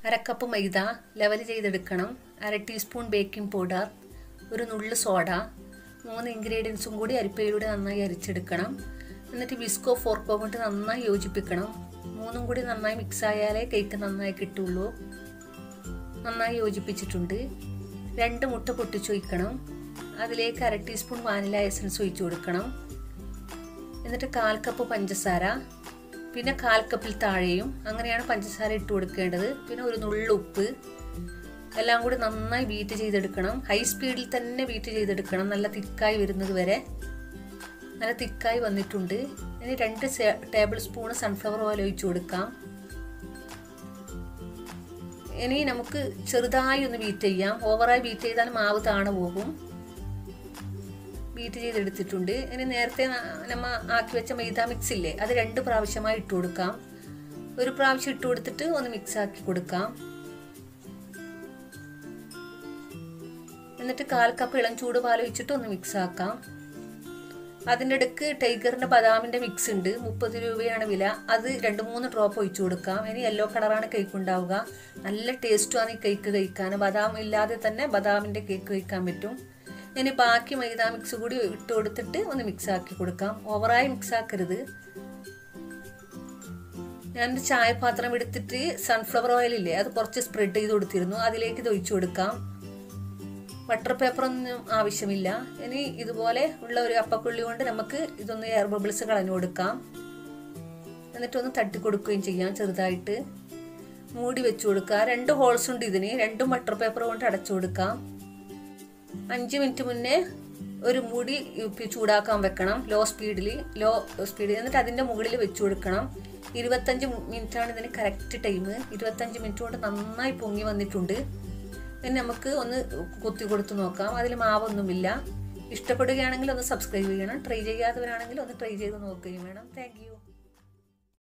1/2 cup മൈദ level ചെയ്തെടുക്കണം. 1/2 teaspoon baking powder, ഒരു നുള്ളു സോഡ, 3 ഇൻഗ്രീഡിയൻസും കൂടി അരിപ്പയിലൂടെ നന്നായി അരിച്ചെടുക്കണം. എന്നിട്ട് വിസ്കോ ഫോർക്കോ കൊണ്ട് നന്നായി യോജിപ്പിക്കണം. മൂന്നും കൂടി നന്നായി മിക്സ് ആയാലേ കേക്ക് നന്നായി കിട്ടുള്ളൂ. നന്നായി യോജിപ്പിച്ചിട്ടുണ്ട്. 2 മുട്ട പൊട്ടിച്ചൊഴിക്കണം. അതിലേക്ക് 1/2 ടീസ്പൂൺ വാനില എസൻസ് ഒഴിച്ചു കൊടുക്കണം. എന്നിട്ട് 1/4 കപ്പ് പഞ്ചസാര, പിന്നെ 1/4 കപ്പിൽ താഴെയും അങ്ങനെയാണ് പഞ്ചസാര ഇട്ട് കൊടുക്കേണ്ടത്. പിന്നെ ഒരു നുള്ളു ഉപ്പ്, എല്ലാം കൂടി നന്നായി ബീറ്റ് ചെയ്തെടുക്കണം. ഹൈ സ്പീഡിൽ തന്നെ ബീറ്റ് ചെയ്തെടുക്കണം, നല്ല തിക്കായി വരുന്നത് വരെ. നല്ല തിക്കായി വന്നിട്ടുണ്ട്. ഇനി 2 ടേബിൾ സ്പൂൺ സൺഫ്ലവർ ഓയിൽ ഒഴിച്ചു കൊടുക്കാം. ഇനി നമുക്ക് ചെറുതായി ഒന്ന് ബീറ്റ് ചെയ്യാം. ഓവറായി ബീറ്റ് ചെയ്താൽ മാവ് താണു പോകും. ബീറ്റ് ചെയ്തെടുത്തിട്ടുണ്ട്. ഇനി നേരത്തെ നമ്മൾ ആക്കി വെച്ച മൈദ മിക്സ് ഇല്ലേ, അത് 2 പ്രാവശ്യമായി ഇട്ട് കൊടുക്കാം. ഒരു പ്രാവശ്യം ഇട്ട് കൊടുത്തിട്ട് ഒന്ന് മിക്സ് ആക്കി കൊടുക്കാം. എന്നിട്ട് 1/4 കപ്പ് ഇളം ചൂട് പാൽ ഒഴിച്ചിട്ട് ഒന്ന് മിക്സ് ആക്കാം. അതിൻ്റെ ഇടയ്ക്ക് ടൈഗറിൻ്റെ ബദാമിൻ്റെ മിക്സ് ഉണ്ട്, 30 രൂപയാണ് വില. അത് 2-3 ഡ്രോപ്പ് ഒഴിച്ചു കൊടുക്കാം. ഇനി യെല്ലോ കളറാണ് കേക്ക് ഉണ്ടാവുക. നല്ല ടേസ്റ്റുമാണ് ഈ കേക്ക് കഴിക്കാൻ. ബദാം ഇല്ലാതെ തന്നെ ബദാമിൻ്റെ കേക്ക് കഴിക്കാൻ പറ്റും. ഇനി ബാക്കി മൈദ മിക്സ് കൂടി ഇട്ട് കൊടുത്തിട്ട് ഒന്ന് മിക്സ് ആക്കി കൊടുക്കാം. ഓവറായി മിക്സ് ആക്കരുത്. ഞാനൊരു ചായപാത്രം എടുത്തിട്ട് സൺഫ്ലവർ ഓയിലില്ലേ, അത് കുറച്ച് സ്പ്രെഡ് ചെയ്ത് കൊടുത്തിരുന്നു. അതിലേക്ക് ഇത് ഒഴിച്ചു കൊടുക്കാം. ബട്ടർ പേപ്പറൊന്നും ആവശ്യമില്ല. ഇനി ഇതുപോലെ ഉള്ള ഒരു അപ്പക്കുള്ളി കൊണ്ട് നമുക്ക് ഇതൊന്ന് എയർ ബബിൾസ് കളഞ്ഞു കൊടുക്കാം. എന്നിട്ടൊന്ന് തട്ടി കൊടുക്കുകയും ചെയ്യാം ചെറുതായിട്ട്. മൂടി വെച്ചു കൊടുക്കുക. 2 ഹോൾസ് ഉണ്ട് ഇതിന്. 2 ബട്ടർ പേപ്പർ കൊണ്ട് അടച്ചു കൊടുക്കാം. 5 മിനിറ്റ് മുന്നേ ഒരു മൂടി ചൂടാക്കാൻ വെക്കണം, ലോ സ്പീഡിൽ. എന്നിട്ട് അതിൻ്റെ മുകളിൽ വെച്ചു കൊടുക്കണം. 25 മിനിറ്റാണ് ഇതിന് കറക്റ്റ് ടൈം. 25 മിനിറ്റ് കൊണ്ട് നന്നായി പൊങ്ങി വന്നിട്ടുണ്ട്. ഇനി നമുക്ക് ഒന്ന് കുത്തി കൊടുത്ത് നോക്കാം. അതിൽ മാവൊന്നുമില്ല. ഇഷ്ടപ്പെടുകയാണെങ്കിൽ ഒന്ന് സബ്സ്ക്രൈബ് ചെയ്യണം. ട്രൈ ചെയ്യാത്തവരാണെങ്കിൽ ഒന്ന് ട്രൈ ചെയ്ത് നോക്കുകയും വേണം. Thank U.